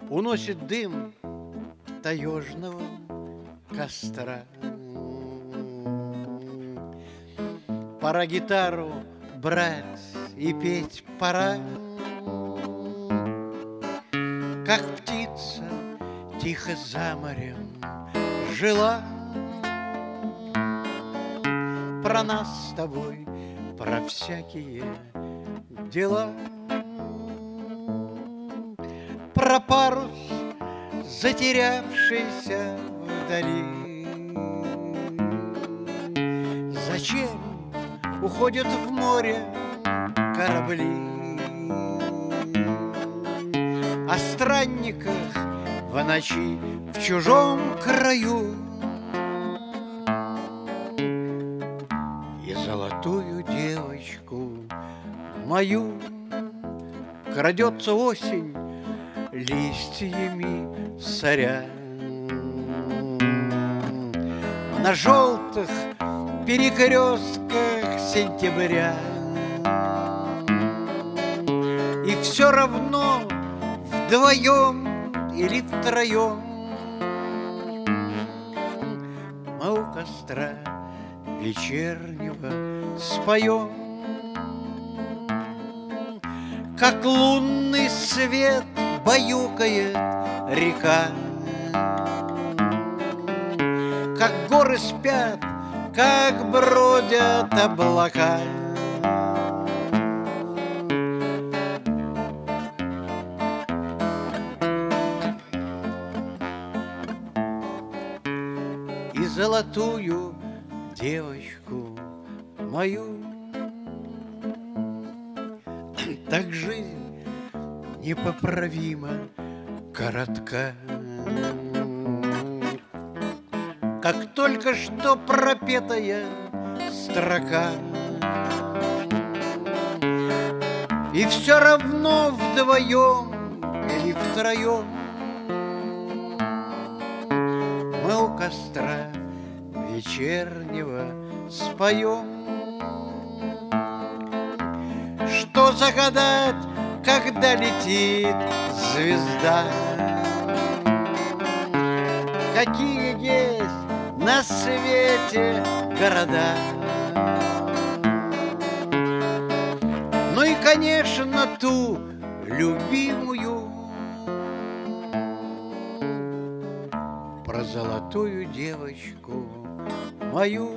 Уносит дым таежного костра. Пора гитару брать и петь пора. Как птица тихо за морем жила, про нас с тобой, про всякие дела, про парус, затерявшийся вдали. Зачем уходят в море корабли? О странниках в ночи в чужом краю. И золотую девочку мою крадется осень листьями соря. На желтых перекрестках сентября. И все равно вдвоем или втроем мы у костра вечернего споем, как лунный свет баюкает река, как горы спят, как бродят облака. И золотую девочку мою так жизнь непоправимо коротка. Как только что пропетая строка. И все равно вдвоем или втроем мы у костра вечернего споем. Что загадать, когда летит звезда? Какие есть на свете города? Ну и, конечно, ту любимую, про золотую девочку мою.